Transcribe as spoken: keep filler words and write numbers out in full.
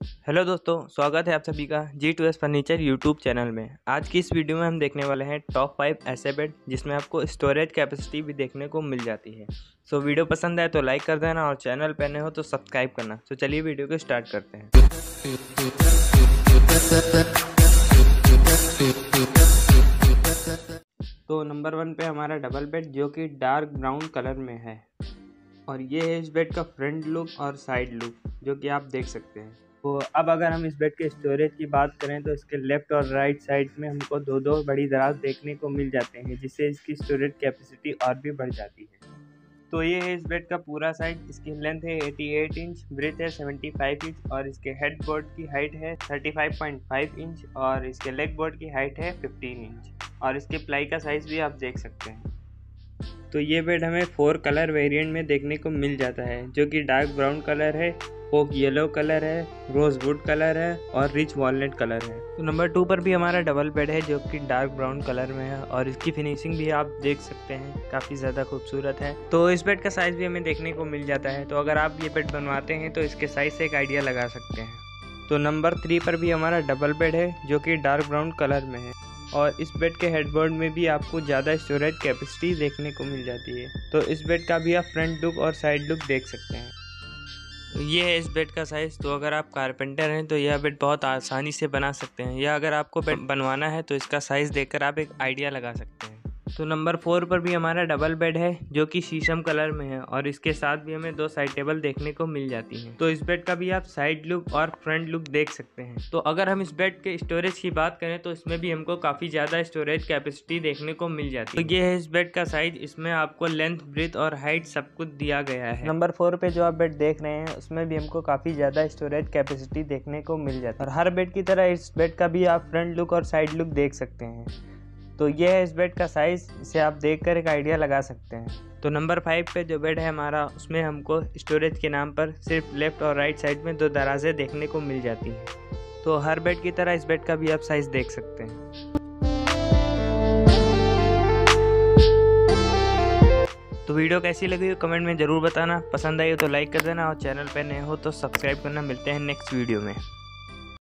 Hello दोस्तों, स्वागत है आप सभी का G two S furniture YouTube channel में। आज की इस वीडियो में हम देखने वाले हैं टॉप फाइव ऐसे बेड जिसमें आपको स्टोरेज कैपेसिटी भी देखने को मिल जाती है। सो वीडियो पसंद आए तो लाइक कर देना और चैनल पर नए हो तो सब्सक्राइब करना। तो चलिए वीडियो को स्टार्ट करते हैं। तो नंबर वन पे हमारा डबल बेड जो कि डार्क ब्राउन कलर में है और ये है इस बेड का फ्रंट लुक और साइड लुक जो कि आप देख सकते हैं। तो अब अगर हम इस बेड के स्टोरेज की बात करें तो इसके लेफ्ट और राइट साइड में हमको दो दो बड़ी दराज देखने को मिल जाते हैं, जिससे इसकी स्टोरेज कैपेसिटी और भी बढ़ जाती है। तो ये है इस बेड का पूरा साइज। इसकी लेंथ है अट्ठासी इंच, ब्रेथ है पचहत्तर इंच और इसके हेड बोर्ड की हाइट है पैंतीस पॉइंट पाँच इंच और इसके लेग बोर्ड की हाइट है पंद्रह इंच और इसके प्लाई का साइज़ भी आप देख सकते हैं। तो ये बेड हमें फोर कलर वेरिएंट में देखने को मिल जाता है, जो कि डार्क ब्राउन कलर है, ओक येलो कलर है, रोज वुड कलर है और रिच वॉलनट कलर है। तो नंबर टू पर भी हमारा डबल बेड है जो कि डार्क ब्राउन कलर में है और इसकी फिनिशिंग भी आप देख सकते हैं, काफ़ी ज़्यादा खूबसूरत है। तो इस बेड का साइज़ भी हमें देखने को मिल जाता है। तो अगर आप ये बेड बनवाते हैं तो इसके साइज़ से एक आइडिया लगा सकते हैं। तो नंबर थ्री पर भी हमारा डबल बेड है जो कि डार्क ब्राउन कलर में है और इस बेड के हेडबोर्ड में भी आपको ज़्यादा स्टोरेज कैपेसिटी देखने को मिल जाती है। तो इस बेड का भी आप फ्रंट लुक और साइड लुक देख सकते हैं। ये है इस बेड का साइज़। तो अगर आप कारपेंटर हैं तो यह बेड बहुत आसानी से बना सकते हैं, या अगर आपको बेड बनवाना है तो इसका साइज़ देखकर आप एक आइडिया लगा सकते हैं। तो नंबर फोर पर भी हमारा डबल बेड है जो कि शीशम कलर में है और इसके साथ भी हमें दो साइड टेबल देखने को मिल जाती हैं। तो इस बेड का भी आप साइड लुक और फ्रंट लुक देख सकते हैं। तो अगर हम इस बेड के स्टोरेज की बात करें तो इसमें भी हमको काफ़ी ज़्यादा स्टोरेज कैपेसिटी देखने को मिल जाती है। तो ये है इस बेड का साइज। इसमें आपको लेंथ, ब्रेथ और हाइट सब कुछ दिया गया है। नंबर फोर पे जो आप बेड देख रहे हैं उसमें भी हमको काफ़ी ज़्यादा स्टोरेज कैपेसिटी देखने को मिल जाती है और हर बेड की तरह इस बेड का भी आप फ्रंट लुक और साइड लुक देख सकते हैं। तो ये है इस बेड का साइज़, इसे आप देखकर एक आइडिया लगा सकते हैं। तो नंबर फाइव पे जो बेड है हमारा उसमें हमको स्टोरेज के नाम पर सिर्फ लेफ़्ट और राइट साइड में दो दराजें देखने को मिल जाती हैं। तो हर बेड की तरह इस बेड का भी आप साइज़ देख सकते हैं। तो वीडियो कैसी लगी हो कमेंट में ज़रूर बताना। पसंद आई हो तो लाइक कर देना और चैनल पर नए हो तो सब्सक्राइब करना। मिलते हैं नेक्स्ट वीडियो में।